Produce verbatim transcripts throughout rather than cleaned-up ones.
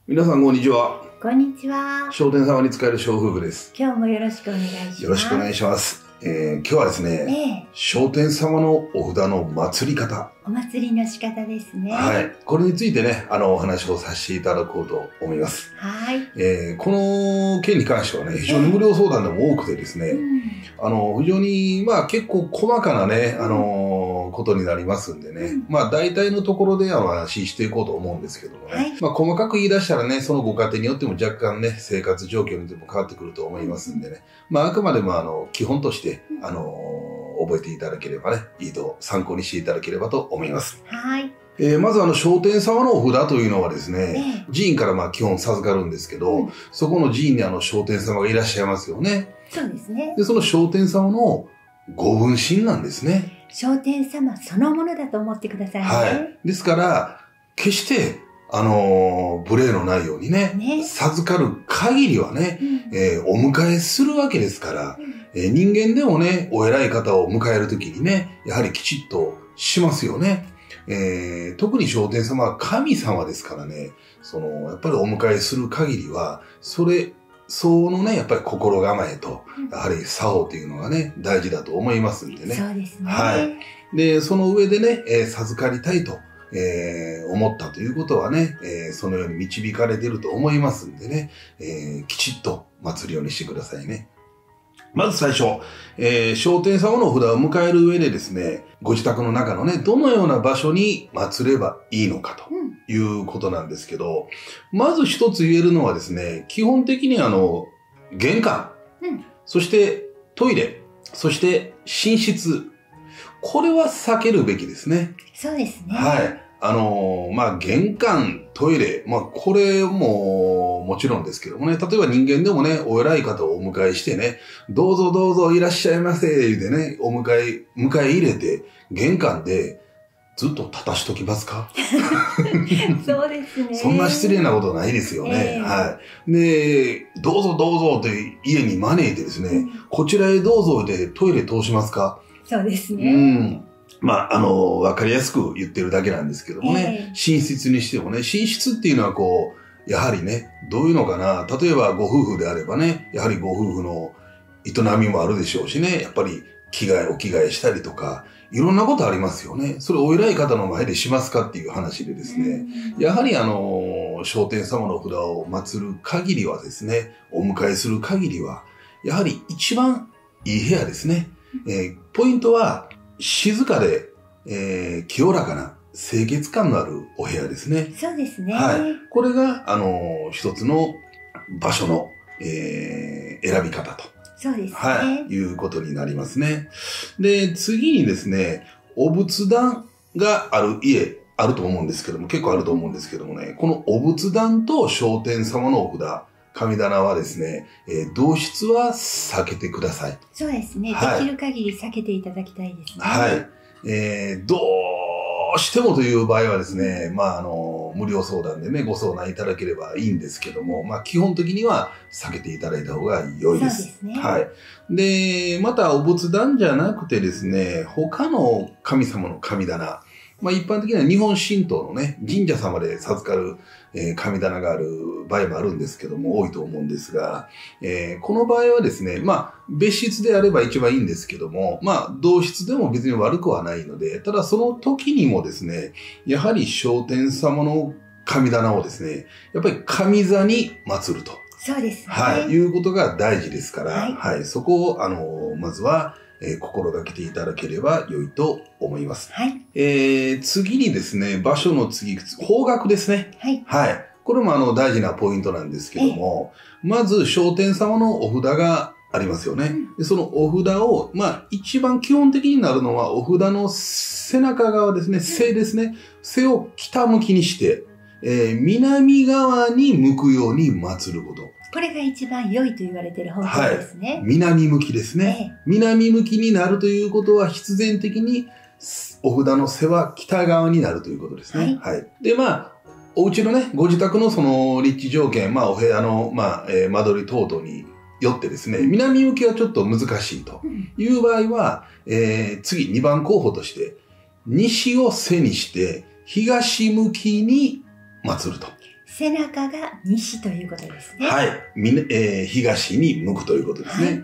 皆さんこんにちは。 こんにちは。 商店様に使える小夫婦です。 今日もよろしくお願いします。 よろしくお願いします。えー、今日はですね、 ええ、 商店様のお札の祭り方。 お祭りの仕方ですね。 はい。これについてね、あの、お話をさせていただこうと思います。 はい。 えー、この件に関してはね、非常に無料相談でも多くてですね、 うん、 あの、非常に、まあ結構細かなね、あの、ことになりますんでね、うん、まあ大体のところでお話ししていこうと思うんですけどもね、はい、まあ細かく言い出したらね、そのご家庭によっても若干ね、生活状況によっても変わってくると思いますんでね、まああくまでもあの、基本として、あの、覚えていただければね、いいと参考にしていただければと思います。 はい。 えー、まずあの、商店様のお札というのはですね、ええ、寺院からまあ基本授かるんですけど、うん、そこの寺院にあの、商店様がいらっしゃいますよね。 そうですね。 で、その商店様のご分身なんですね。 商店様そのものだと思ってくださいね。 はい。ですから、決して、あのー、無礼のないようにね、ね、授かる限りはね、うん、えー、お迎えするわけですから、うん、えー、人間でもね、お偉い方を迎えるときにね、やはりきちっとしますよね。えー、特に商店様は神様ですからね、その、やっぱりお迎えする限りは、それ、そのね、やっぱり心構えと、やはり作法っていうのがね、大事だと思いますんでね。 そうですね。 はい。で、その上でね、えー、授かりたいと、えー、思ったということはね、えー、そのように導かれていると思いますんでね、えー、きちっと祭りをにしてくださいね。まず最初、えー、商店様のお札を迎える上でですね、ご自宅の中のね、どのような場所に祀ればいいのかということなんですけど、うん、まず一つ言えるのはですね、基本的にあの、玄関、うん、そしてトイレ、そして寝室、これは避けるべきですね。 そうですね。 はい。あのー、まあ、玄関、トイレ、まあ、これも、もちろんですけどもね、例えば人間でもね、お偉い方をお迎えしてね、どうぞどうぞいらっしゃいませ、言うてね、お迎え、迎え入れて、玄関で、ずっと立たしときますかそうですね。 そんな失礼なことないですよね。えー、はい。で、どうぞどうぞって家に招いてですね、うん、こちらへどうぞでトイレ通しますか？ そうですね。 うん。まあ、あの、わかりやすく言ってるだけなんですけどもね、えー、寝室にしてもね、寝室っていうのはこう、やはりね、どういうのかな、例えばご夫婦であればね、やはりご夫婦の営みもあるでしょうしね、やっぱり着替え、お着替えしたりとか、いろんなことありますよね。それお偉い方の前でしますかっていう話でですね、やはりあの、商店様の札を祀る限りはですね、お迎えする限りは、やはり一番いい部屋ですね。えー、ポイントは、静かで、えー、清らかな清潔感のあるお部屋ですね。 そうですね。 はい。これが、あのー、一つの場所の、えー、選び方と。 そうですね。 はい。いうことになりますね。で、次にですね、お仏壇がある家、あると思うんですけども、結構あると思うんですけどもね、このお仏壇と商店様のお札、神棚はですね、えー、同室は避けてください。 そうですね。はい、できる限り避けていただきたいですね。 はい。えー、どうしてもという場合はですね、まあ、あの、無料相談でね、ご相談いただければいいんですけども、まあ、基本的には避けていただいた方が良いです。 そうですね。 はい。で、また、お仏壇じゃなくてですね、他の神様の神棚、まあ一般的には日本神道のね、神社様で授かる、えー、神棚がある場合もあるんですけども、多いと思うんですが、えー、この場合はですね、まあ別室であれば一番いいんですけども、まあ同室でも別に悪くはないので、ただその時にもですね、やはり商店様の神棚をですね、やっぱり神座に祀ると。 そうですね。 はい、いうことが大事ですから、 はい、 はい、そこを、あの、まずは、えー、心がけていただければ良いと思います。 はい。 えー、次にですね、場所の次、方角ですね。 はい。 はい。これもあの大事なポイントなんですけども、まず商店様のお札がありますよね。うん、でそのお札を、まあ一番基本的になるのはお札の背中側ですね、背ですね。背を北向きにして、えー、南側に向くように祀ること。 これが一番良いと言われている方法ですね。 はい。南向きですね。ええ、南向きになるということは必然的にお札の背は北側になるということですね。はい。はい、で、まあ、お家のね、ご自宅のその立地条件、まあお部屋の、まあ、えー、間取り等々によってですね、南向きはちょっと難しいという場合は、えー、次にばん候補として、西を背にして東向きに祀ると。 背中が西ということですね。 はい。みね、えー、東に向くということですね。はい、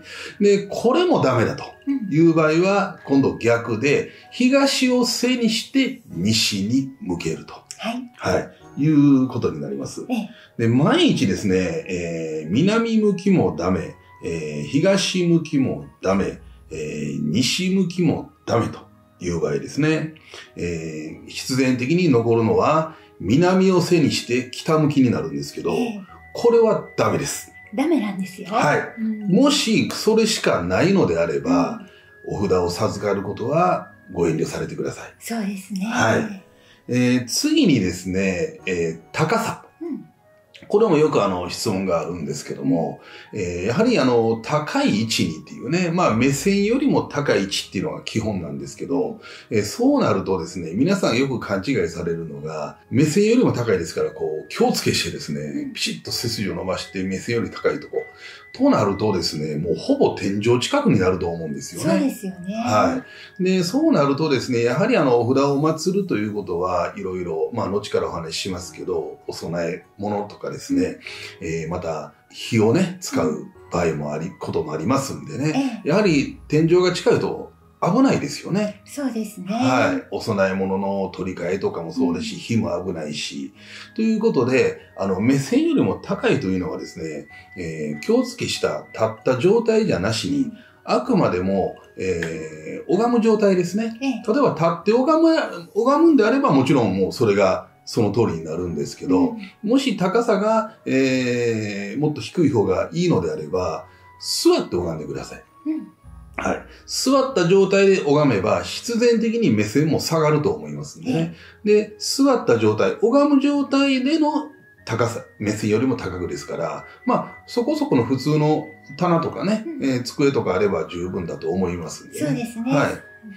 で、これもダメだという場合は、うん、今度逆で、東を背にして西に向けると。はい。はい。いうことになります。ええ、で、毎日ですね、えー、南向きもダメ、えー、東向きもダメ、えー、西向きもダメという場合ですね。えー、必然的に残るのは、南を背にして北向きになるんですけど、えー、これはダメです。 ダメなんですよ。 はい。うん、もし、それしかないのであれば、うん、お札を授かることはご遠慮されてください。 そうですね。 はい。えー、次にですね、えー、高さ。うん、これもよくあの質問があるんですけども、えー、やはりあの高い位置にっていうね、まあ目線よりも高い位置っていうのが基本なんですけど、えー、そうなるとですね、皆さんよく勘違いされるのが、目線よりも高いですから、こう気をつけしてですね、ピシッと背筋を伸ばして目線より高いとこ。となるとですね、もうほぼ天井近くになると思うんですよね。 そうですよね。 はい。で、そうなるとですね、やはりあの、お札を祀るということは、いろいろ、まあ、後からお話ししますけど、お供え物とかですね、えー、また、火をね、使う場合もあり、こともありますんでね、やはり天井が近いと、危ないですよね。 そうですね。 はい。お供え物の取り替えとかもそうですし、うん、火も危ないし。ということで、あの、目線よりも高いというのはですね、えー、気をつけした立った状態じゃなしに、あくまでも、えー、拝む状態ですね。ええ、例えば立って拝む、拝むんであればもちろんもうそれがその通りになるんですけど、うん、もし高さが、えー、もっと低い方がいいのであれば、座って拝んでください。うんはい。座った状態で拝めば、必然的に目線も下がると思いますんでね。で、座った状態、拝む状態での高さ、目線よりも高くですから、まあ、そこそこの普通の棚とかね、うん、えー、机とかあれば十分だと思いますんでね。 そうですね。はい。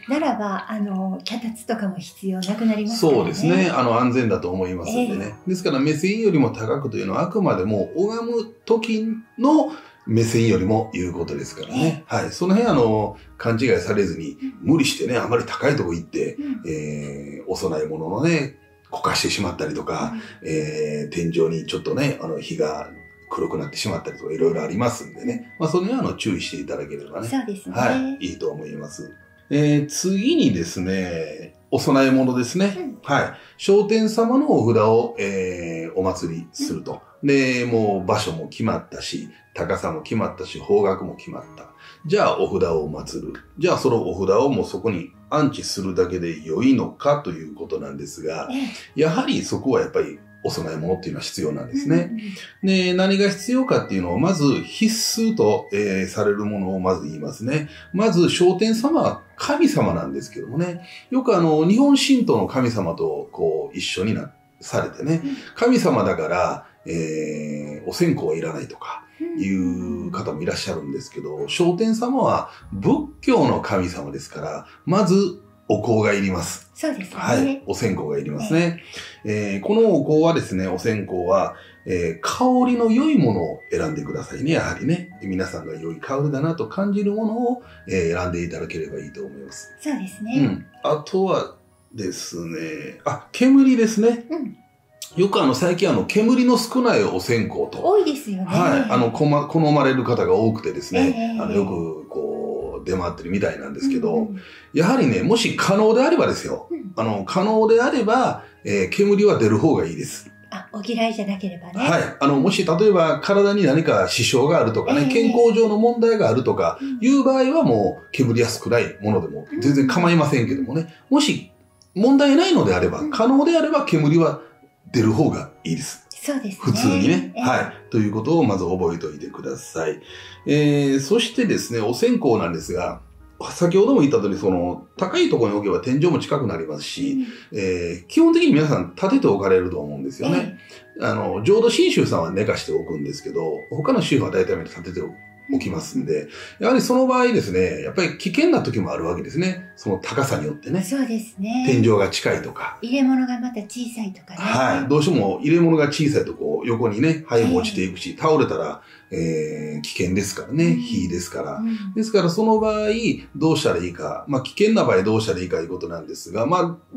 ならば、あの、脚立とかも必要なくなりますからね。 そうですね。あの、安全だと思いますんでね。えー、ですから、目線よりも高くというのは、あくまでも拝む時の目線よりも言うことですからね。はい。その辺あの、勘違いされずに、無理してね、あまり高いとこ行って、うん、えー、お供え物のね、こかしてしまったりとか、うん、えー、天井にちょっとね、あの、火が黒くなってしまったりとか、いろいろありますんでね。まあ、その辺はあの、注意していただければね。 そうですね。 はい。いいと思います。えー、次にですね、お供え物ですね。うん、はい。聖天様のお札を、えー、お祭りすると。うん、で、もう場所も決まったし、高さも決まったし、方角も決まった。じゃあお札を祀る。じゃあそのお札をもうそこに安置するだけで良いのかということなんですが、やはりそこはやっぱりお供え物っていうのは必要なんですね。うん、で、何が必要かっていうのをまず必須と、えー、されるものをまず言いますね。まず聖天様は神様なんですけどもね、よくあの日本神道の神様とこう一緒になされてね、神様だから、えー、お線香はいらないとか、いう方もいらっしゃるんですけど、聖天様は仏教の神様ですから、まずお香がいります。 そうですね。 はい。お線香がいりますね。えー、このお香はですね、お線香は、えー、香りの良いものを選んでくださいね、やはりね。皆さんが良い香りだなと感じるものを、えー、選んでいただければいいと思います。 そうですね。 うん。あとはですね、あ、煙ですね。うん。よくあの最近あの煙の少ないお線香と。 多いですよね。 はい。あの、こま、好まれる方が多くてですね、えー、あのよくこう出回ってるみたいなんですけど、うんうん、やはりね、もし可能であればですよ。うん、あの、可能であれば、えー、煙は出る方がいいです。 あ、お嫌いじゃなければね。 はい。あの、もし例えば体に何か支障があるとかね、えー、健康上の問題があるとかいう場合はもう煙や少ないものでも全然構いませんけどもね、もし問題ないのであれば、可能であれば煙は出る方がいいです。 そうですね。 普通にね。えー、はい。ということをまず覚えておいてください。えー、そしてですね、お線香なんですが、先ほども言った通り、その、高いところに置けば天井も近くなりますし、うん、えー、基本的に皆さん立てておかれると思うんですよね。えー、あの、浄土真宗さんは寝かしておくんですけど、他の宗派は大体立てておく。起きますんで、やはりその場合ですね、やっぱり危険な時もあるわけですね。その高さによってね。 そうですね。 天井が近いとか。 入れ物がまた小さいとかね。 はい。どうしても入れ物が小さいとこう横にね、灰も落ちていくし、倒れたら、えー、危険ですからね。火ですから、うん。ですからその場合、どうしたらいいか。まあ危険な場合どうしたらいいかということなんですが、まあ、ど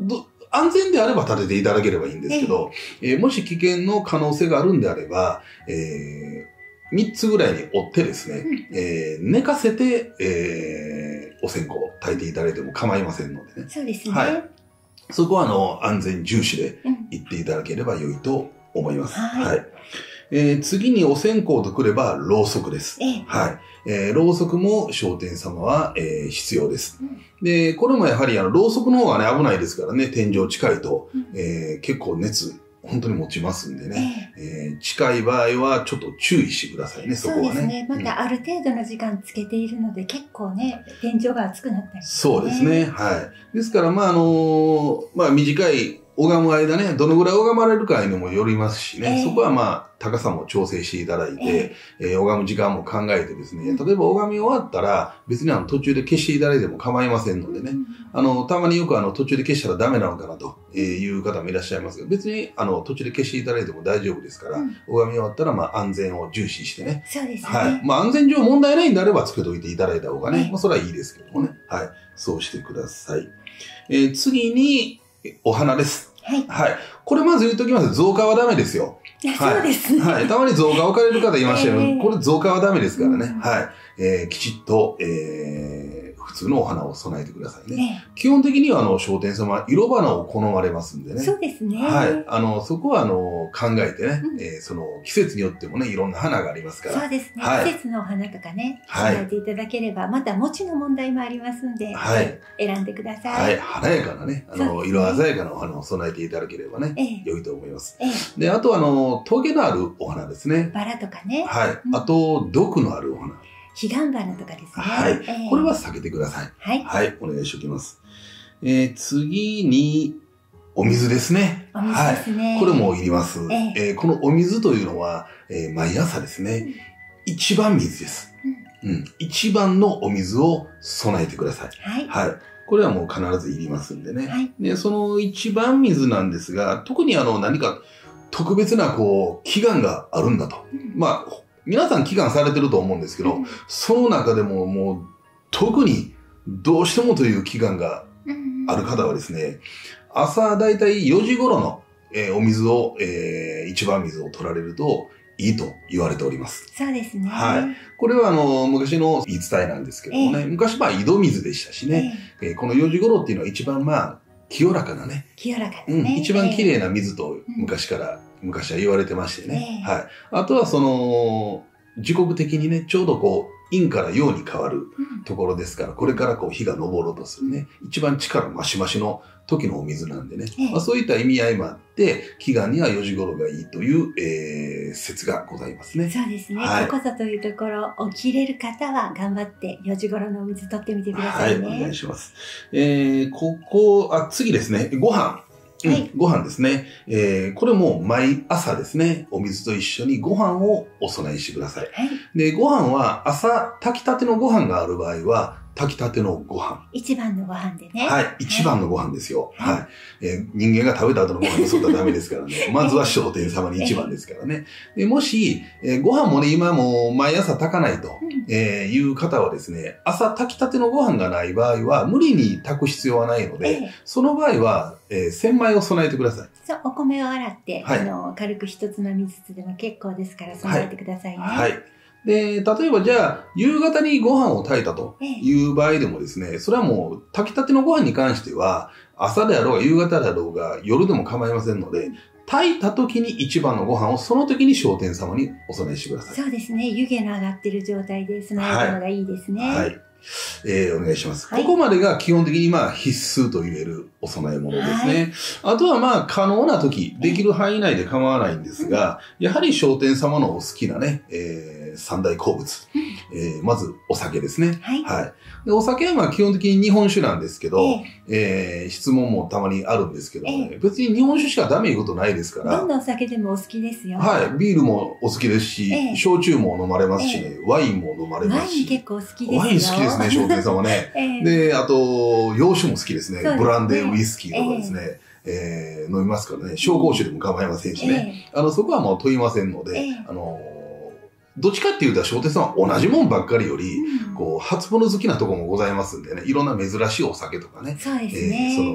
安全であれば立てていただければいいんですけど、えー、もし危険の可能性があるんであれば、えー、みっつぐらいに折ってですね、うん、えー、寝かせて、えー、お線香を炊いていただいても構いませんのでね。 そうですね。 はい。そこは、あの、安全重視で言っていただければ良いと思います。うん、はい。はい、えー、次にお線香とくれば、ろうそくです。ええ、はい。えー、ろうそくも聖天様は、えー、必要です。うん、で、これもやはり、あの、ろうそくの方がね、危ないですからね、天井近いと、うん、えー、結構熱、本当に持ちますんでね、えええー、近い場合はちょっと注意してくださいね、そこはね。 そうですね。またある程度の時間つけているので、うん、結構ね、天井が熱くなったり、ね、 そうですね。はい。ですから、まあ、あのー、まあ、短い拝む間ね、どのぐらい拝まれるかにもよりますしね、えー、そこはまあ、高さも調整していただいて、えーえー、拝む時間も考えてですね、例えば拝み終わったら、別にあの途中で消していただいても構いませんのでね、うん、あの、たまによくあの途中で消したらダメなのかなという方もいらっしゃいますが、別にあの途中で消していただいても大丈夫ですから、うん、拝み終わったらまあ安全を重視してね。 そうですね。 はい。まあ安全上問題ないんであればつけといていただいた方がね、えー、まあそれはいいですけどもね。はい。そうしてください。えー、次に、お花です。はい。はい。これまず言うときます。造花はダメですよ。 はい、そうですね。 はい。たまに造花置かれる方いましたけど、えー、これ造花はダメですからね。うん、はい。えー、きちっと、えー、普通のお花を備えてくださいね。えー、基本的には、あの、聖天様は色花を好まれますんでね。 そうですね。 はい。あの、そこは、あの、考えてね、うん、えー、その、季節によってもね、いろんな花がありますから。 そうですね。はい、季節のお花とかね、備えていただければ、はい、また、持ちの問題もありますんで、はい。選んでください。 はい。華やかなね、あの、ね、色鮮やかなお花を備えていただければね、えー、良いと思います。えー、で、あと、あの、トゲのあるお花ですね。 バラとかね。 はい。うん、あと、毒のあるお花。 彼岸花とかですね。 はい。えー、これは避けてください。はい。はい。お願いしておきます。えー、次に、お水ですね。 お水ですね。 はい。これもいります。えーえー、このお水というのは、えー、毎朝ですね、うん、一番水です、うん。うん。一番のお水を備えてください。はい。はい。これはもう必ずいりますんでね。はい。で、その一番水なんですが、特にあの、何か特別な、こう、祈願があるんだと。うん、まあ、皆さん祈願されてると思うんですけど、うん、その中でももう、特にどうしてもという祈願がある方はですね、朝だいたいよじ頃の、えー、お水を、えー、一番水を取られるといいと言われております。 そうですね。 はい。これはあの、昔の言い伝えなんですけどもね、えー、昔は井戸水でしたしね、えーえー、このよじ頃っていうのは一番まあ、清らかなね。 清らかですね。 うん、一番綺麗な水と昔から、えー、昔は言われてましてね。えー、はい。あとはその、時刻的にね、ちょうどこう、陰から陽に変わるところですから、うん、これからこう日が昇ろうとするね、一番力増し増しの時のお水なんでね、ええ、まあ、そういった意味合いもあって、祈願にはよじ頃がいいという、えー、説がございますね。 そうですね。はい、ここぞというところ、起きれる方は頑張ってよじ頃のお水取ってみてくださいね。 はい、お願いします。えー、ここ、あ、次ですね、ご飯。うん、はい、ご飯ですね。えー、これも毎朝ですね、お水と一緒にご飯をお供えしてください。はい、で、ご飯は朝炊きたてのご飯がある場合は、炊きたてのご飯。 一番のご飯でね。 はい。一番のご飯ですよ。はい。はい、えー、人間が食べた後のご飯にそったらダメですからね。まずは聖天様に一番ですからね。でもし、えー、ご飯もね、今もう毎朝炊かないと、うん、えー、いう方はですね、朝炊きたてのご飯がない場合は、無理に炊く必要はないので、えー、その場合は、えー、洗米を備えてください。 そう、お米を洗って、はい、あの、軽く一つまみずつでも結構ですから備えてくださいね。はい。はい、 で、例えばじゃあ、夕方にご飯を炊いたという場合でもですね、それはもう炊きたてのご飯に関しては、朝であろうが夕方であろうが夜でも構いませんので、炊いた時に一番のご飯をその時に聖天様にお供えしてください。 そうですね。湯気の上がっている状態で備えるのがいいですね。はい。はい、 えー、お願いします。はい、ここまでが基本的にまあ必須と言えるお供え物ですね。はい、あとはまあ可能な時、できる範囲内で構わないんですが、うん、やはり聖天様のお好きなね、えー、三大好物。うん、えー、まずお酒ですね。はい。はい。でお酒はまあ基本的に日本酒なんですけど、えー、えー、質問もたまにあるんですけどね、えー、別に日本酒しかダメいうことないですから。 どんなお酒でもお好きですよ。 はい。ビールもお好きですし、えー、焼酎も飲まれますしね、えー、ワインも飲まれますし。 ワイン結構好きですよ。 ワイン好きですね、聖天様ね。えー、で、あと、洋酒も好きですね。すねブランデー、ウイスキーとかですね。えーえー、飲みますからね。紹興酒でも構いませんしね。えー、あの、そこはもう問いませんので、えー、あの、どっちかっていうと、聖天様は同じもんばっかりより、うん、こう、初物好きなところもございますんでね、いろんな珍しいお酒とかね。 そうですね。 えー、その、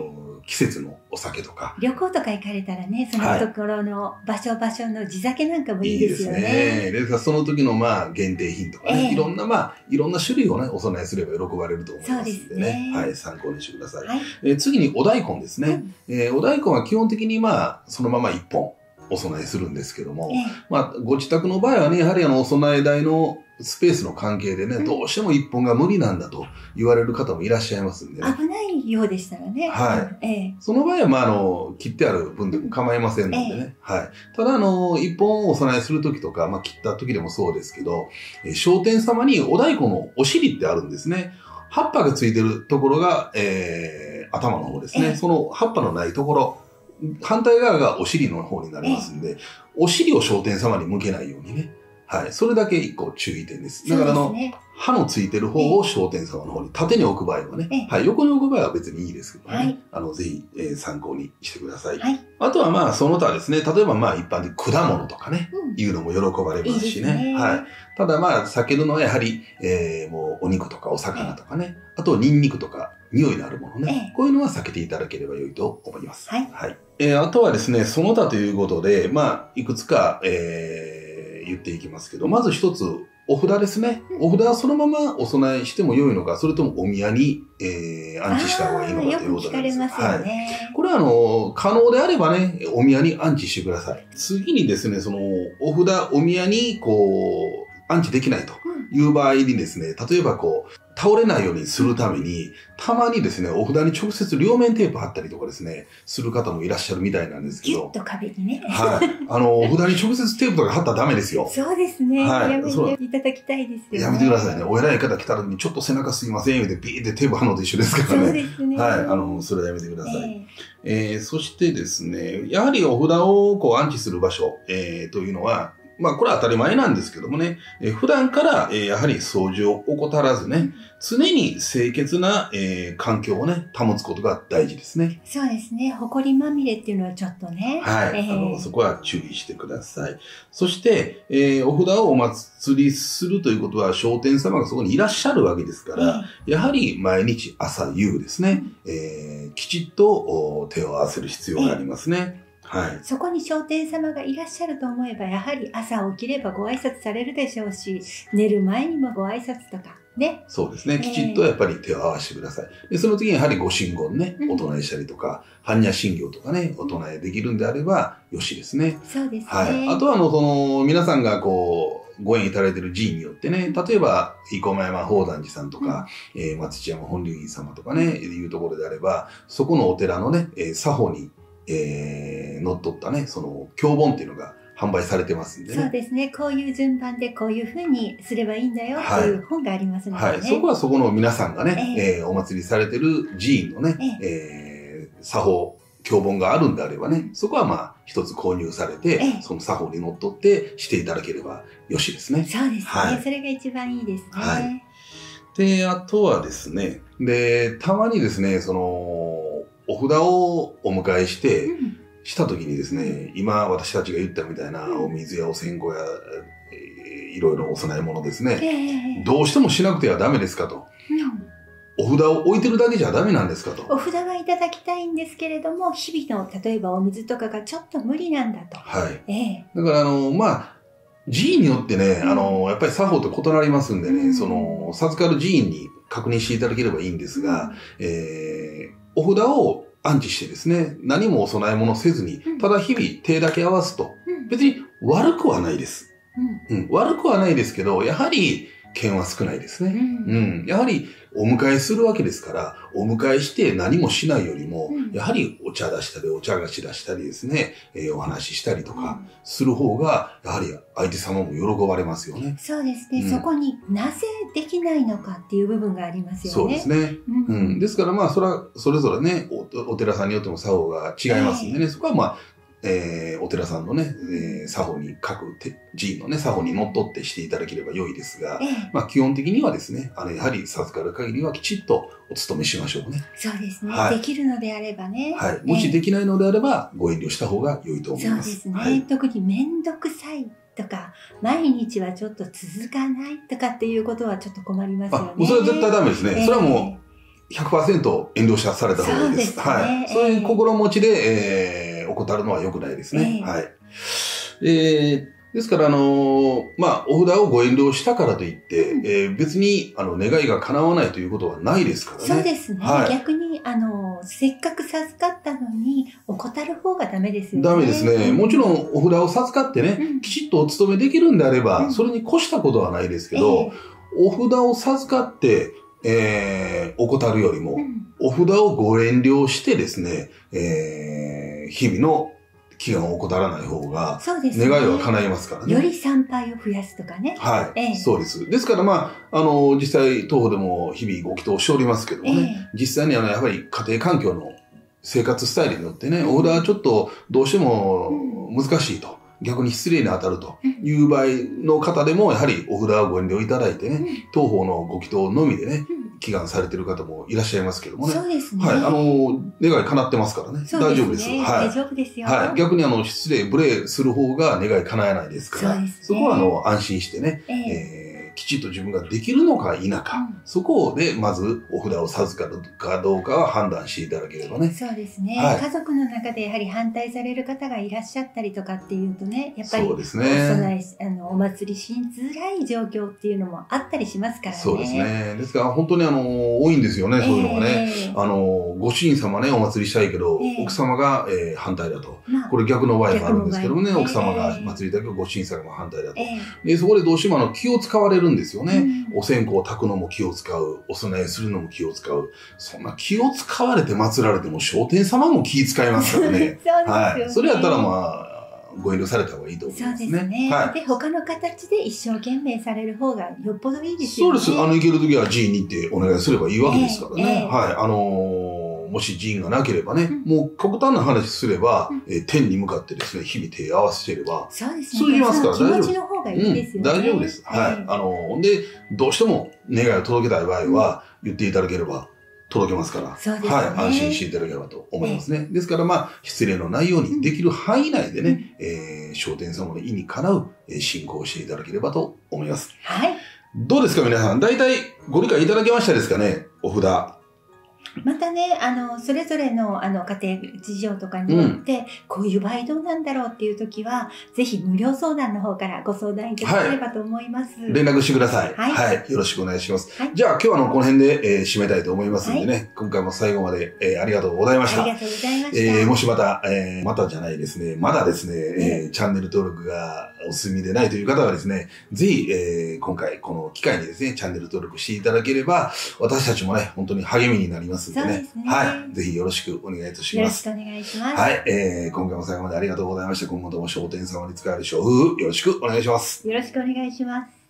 季節のお酒とか。 旅行とか行かれたらね、そのところの場所場所の地酒なんかもいいですよね。いいですね。 ですからその時のまあ限定品とかね、えー、いろんなまあ、いろんな種類をね、お供えすれば喜ばれると思いますんでね。でねはい、参考にしてください。はい、えー、次にお大根ですね。うん、えー、お大根は基本的にまあ、そのまま一本お供えするんですけども、えー、まあ、ご自宅の場合はね、やはりあの、お供え台のスペースの関係でね、うん、どうしても一本が無理なんだと言われる方もいらっしゃいますんでね。 危ないようでしたらね。 はい。ええ、その場合は、まあ、あの、切ってある分でも構いませんのでね。ええ、はい。ただ、あの、一本お供えするときとか、まあ、切ったときでもそうですけど、え聖天様にお大根のお尻ってあるんですね。葉っぱがついてるところが、えー、頭の方ですね。ええ、その葉っぱのないところ、反対側がお尻の方になりますんで、ええ、お尻を聖天様に向けないようにね。はい。それだけ一個注意点です。だからあの、ね、刃のついてる方を聖天様の方に、縦に置く場合はね、はい。横に置く場合は別にいいですけどね。はい、あの、ぜひ、えー、参考にしてください。はい。あとはまあ、その他ですね、例えばまあ、一般的に果物とかね、うん、いうのも喜ばれますしね。いいねはい。ただまあ、避けるのはやはり、えー、もうお肉とかお魚とかね、あとニンニクとか匂いのあるものね、こういうのは避けていただければ良いと思います。はい。はい。えー、あとはですね、その他ということで、まあ、いくつか、えー、言っていきますけど、まず一つ、お札ですね。お札はそのままお供えしても良いのか、それともお宮に、えー、安置した方がいいのかということなんです。よく聞かれますよね。はい。これはあの、可能であればね、お宮に安置してください。次にですね、その、お札、お宮に、こう、安置できないという場合にですね、例えばこう、倒れないようにするために、たまにですね、お札に直接両面テープ貼ったりとかですね、する方もいらっしゃるみたいなんですけど。 ギュッと壁にね。 はい。あの、お札に直接テープとか貼ったらダメですよ。 そうですね。はい。やめていただきたいですよね。 やめてくださいね。お偉い方来た時にちょっと背中すいません、でビーってテープ貼るのと一緒ですからね。 そうですね。 はい。あの、それはやめてください。えー、えー、そしてですね、やはりお札をこう安置する場所、えー、というのは、まあ、これは当たり前なんですけどもね、えー、普段から、えー、やはり掃除を怠らずね、常に清潔な、えー、環境をね、保つことが大事ですね。 そうですね。埃まみれっていうのはちょっとね。 はい。えー、あの、そこは注意してください。そして、えー、お札をお祭りするということは、聖天様がそこにいらっしゃるわけですから、えー、やはり毎日朝夕ですね、うん、えー、きちっと手を合わせる必要がありますね。えーはい、 そこに聖天様がいらっしゃると思えば、やはり朝起きればご挨拶されるでしょうし、寝る前にもご挨拶とかね。 そうですね。きちっとやっぱり手を合わせてください。で、その次にやはりご神言ね、お唱えしたりとか、般若心経とかね、お唱えできるんであれば、よしですね。 そうですね。 はい。あとは、あの、その、皆さんがこう、ご縁いただいている寺院によってね、例えば、生駒山宝山寺さんとか、うん、えー、松千山本龍院様とかね、いうところであれば、そこのお寺のね、えー、作法に、えー、乗っ取ったね、その、経本っていうのが販売されてますんでね。 そうですね。こういう順番でこういうふうにすればいいんだよっていう本がありますのでね。はい。はい、 そこはそこの皆さんがね、えー、えー、お祭りされてる寺院のね、えー、えー、作法、経本があるんであればね、そこはまあ、一つ購入されて、えー、その作法にのっとってしていただければよしですね。 そうですね。はい、それが一番いいですね。はい。 で、あとはですね、で、たまにですね、その、お札をお迎えして、うん、した時にですね、今私たちが言ったみたいなお水やお線香や、えー、いろいろお供え物ですね、えー、どうしてもしなくてはダメですかと、うん。お札を置いてるだけじゃダメなんですかと。 お札はいただきたいんですけれども、日々の例えばお水とかがちょっと無理なんだと。 はい。えー、だからあの、まあ、寺院によってね、うん、あの、やっぱり作法って異なりますんでね、うん、その、授かる寺院に確認していただければいいんですが、うん、えー、お札を安置してですね、何もお供え物せずに、ただ日々手だけ合わすと、別に悪くはないです。うんうん、悪くはないですけど、やはり、剣は少ないですね。うん。うん、やはり、お迎えするわけですから、お迎えして何もしないよりも、うん、やはりお茶出したり、お茶菓子出したりですね、えー、お話ししたりとかする方が、やはり相手様も喜ばれますよね。 そうですね。うん、そこになぜできないのかっていう部分がありますよね。 そうですね。うん。うん、ですからまあ、それは、それぞれねお、お寺さんによっても作法が違いますんでね、えー、そこはまあ、えー、お寺さんのね、えー、作法に、各寺院のね、作法にのっとってしていただければ良いですが、ええ、まあ基本的にはですね、あの、やはり授かる限りはきちっとお勤めしましょうね。 そうですね。はい、できるのであればね。 はい。もしできないのであれば、ご遠慮した方が良いと思います。 そうですね。 はい、 特にめんどくさいとか、毎日はちょっと続かないとかっていうことはちょっと困りますよね。 あ、もうそれは絶対ダメですね。えー、それはもう、 ひゃくパーセント 遠慮された方がいいです。 そうですね。 はい。そういう心持ちで、えー、怠るのは良くないですね。 えー、 はい。えーですから、あのー、まあ、お札をご遠慮したからといって、うん、えー、別に、あの、願いが叶わないということはないですからね。 そうですね。はい、逆に、あの、せっかく授かったのに、怠る方がダメですよね。 ダメですね。もちろん、お札を授かってね、うん、きちっとお勤めできるんであれば、うん、それに越したことはないですけど、えー、お札を授かって、えー、怠るよりも、うん、お札をご遠慮してですね、えー、日々の祈願を怠らない方が、願いは叶いますからね。 より参拝を増やすとかね。 はい。ええ、そうです。ですからまあ、あの、実際、当方でも日々ご祈祷しておりますけどもね、ええ、実際にあの、やはり家庭環境の生活スタイルによってね、お札はちょっとどうしても難しいと。逆に失礼に当たるという場合の方でも、やはりお札をご遠慮いただいてね、当方のご祈祷のみでね、祈願されている方もいらっしゃいますけどもね。 そうですね。 はい。あの、願い叶ってますからね。大丈夫です。はい。 大丈夫ですよ。 はい。逆にあの、失礼、無礼する方が願い叶えないですから、そうですね、そこはあの、安心してね、えーえーきちっと自分ができるのか否か、うん、そこでまずお札を授かるかどうかは判断していただければね。 そうですね、はい。家族の中でやはり反対される方がいらっしゃったりとかっていうとね、やっぱりそうですね、お供えあのお祭りしづらい状況っていうのもあったりしますからね。 そうですね。ですから本当にあの多いんですよね、そういうのがね。えー、あのご主人様ねお祭りしたいけど、えー、奥様が、えー、反対だと、まあ、これ逆の場合もあるんですけどもね、奥様が祭りだけどご主人様が反対だと、えー、でそこでどうしてもあの気を使われるんですよね。うん、お線香を炊くのも気を使う。お供えするのも気を使う。そんな気を使われて祀られても、聖天様も気使いますからね。 そうですよね。 はい。それやったらまあ、ご遠慮された方がいいと思いますね。 そうですね。はい。で、他の形で一生懸命される方がよっぽどいいですよね。 そうです。あの、行けるときは寺院に行ってお願いすればいいわけですからね。えーえー、はい。あのー、もし寺院がなければね、うん、もう極端な話すれば、うん、えー、天に向かってですね、日々手を合わせていれば、 そうですね。 通じますから大丈夫です。 気持ちの方がいいですよね。 うん、大丈夫です。はい。えー、あのー、で、どうしても願いを届けたい場合は、言っていただければ、届けますから、 そうですね、 はい、安心していただければと思いますね。えー、ですからまあ、失礼のないようにできる範囲内でね、うん、えー、聖天様の意にかなう、えー、信仰をしていただければと思います。 はい。 どうですか皆さん、大体ご理解いただけましたですかね、お札。 またね、あの、それぞれの、あの、家庭事情とかによって、うん、こういう場合どうなんだろうっていう時は、ぜひ無料相談の方からご相談いただければと思います。はい、 連絡してください。はい。はい。よろしくお願いします。はい、じゃあ、今日はあの、この辺で、えー、締めたいと思いますんでね、はい、今回も最後まで、えー、ありがとうございました。 ありがとうございました。 えー、もしまた、えー、またじゃないですね、まだですね、えー、チャンネル登録がお済みでないという方はですね、ぜひ、えー、今回、この機会にですね、チャンネル登録していただければ、私たちもね、本当に励みになりますんでね。 そうですね。 はい。ぜひよろしくお願いいたします。 よろしくお願いします。 はい。えー、今回も最後までありがとうございました。今後とも聖天様に仕える諸夫、よろしくお願いします。 よろしくお願いします。